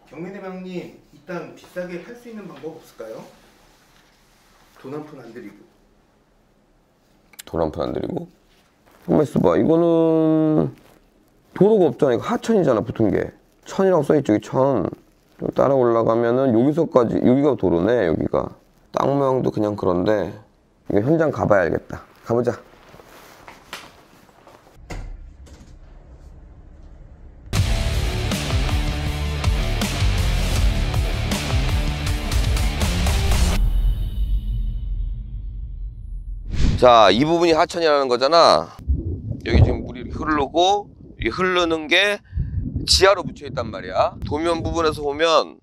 경매대방님, 이 땅 비싸게 할 수 있는 방법 없을까요? 돈 한 푼 안 들이고. 돈 한 푼 안 들이고? 잠깐만 있어봐. 이거는 도로가 없잖아. 이거 하천이잖아, 붙은 게. 천이라고 써있죠, 여기 천. 좀 따라 올라가면은 여기서까지, 여기가 도로네, 여기가. 땅 모양도 그냥 그런데 이거 현장 가봐야 알겠다. 가보자. 자, 이 부분이 하천이라는 거잖아. 여기 지금 물이 이렇게 흐르고, 이 흐르는 게 지하로 묻혀 있단 말이야. 도면 부분에서 보면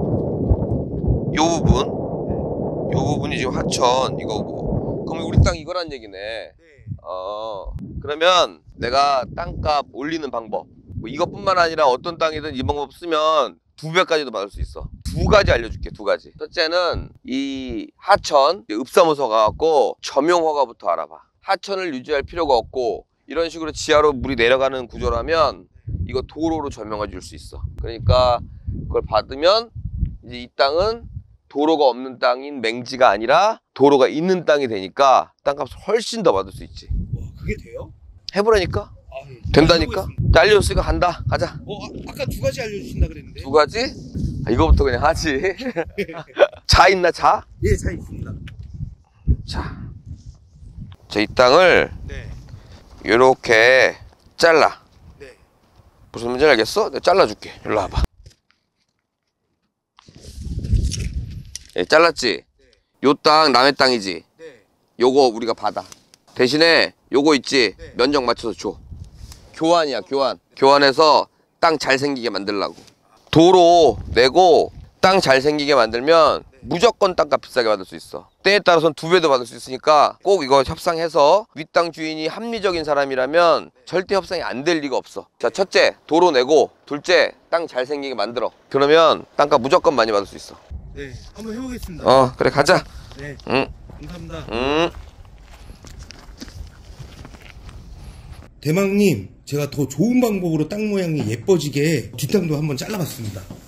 요 부분이 지금 하천 이거고. 그럼 우리 땅 이거란 얘기네. 그러면 내가 땅값 올리는 방법, 뭐 이것뿐만 아니라 어떤 땅이든 이 방법 쓰면 2배까지도 받을 수 있어. 2가지 알려줄게. 2가지. 첫째는 이 하천 읍사무소 가갖고 점용 허가부터 알아봐. 하천을 유지할 필요가 없고 이런 식으로 지하로 물이 내려가는 구조라면 이거 도로로 점용해 줄 수 있어. 그러니까 그걸 받으면 이제 이 땅은 도로가 없는 땅인 맹지가 아니라 도로가 있는 땅이 되니까 땅값을 훨씬 더 받을 수 있지. 와, 그게 돼요? 해보라니까. 예. 된다니까. 알려줬으니까 간다. 가자. 아까 2가지 알려주신다 그랬는데. 2가지? 이거부터 그냥 하지. 자 있나, 자? 예, 자 있습니다. 자, 이 땅을 요렇게 잘라. 네. 무슨 문제인지 알겠어? 내가 잘라줄게. 일로 와봐. 예, 잘랐지? 요 땅 남의 땅이지? 요거 우리가 받아. 대신에 요거 있지? 면적 맞춰서 줘. 교환이야, 교환. 교환해서 땅 잘생기게 만들라고. 도로 내고 땅 잘생기게 만들면 무조건 땅값 비싸게 받을 수 있어. 때에 따라서는 2배도 받을 수 있으니까 꼭 이거 협상해서 윗땅 주인이 합리적인 사람이라면 절대 협상이 안 될 리가 없어. 자, 첫째, 도로 내고, 둘째, 땅 잘생기게 만들어. 그러면 땅값 무조건 많이 받을 수 있어. 네, 한번 해보겠습니다. 그래, 가자. 네. 응. 감사합니다. 대망님, 제가 더 좋은 방법으로 땅 모양이 예뻐지게 뒷땅도 한번 잘라봤습니다.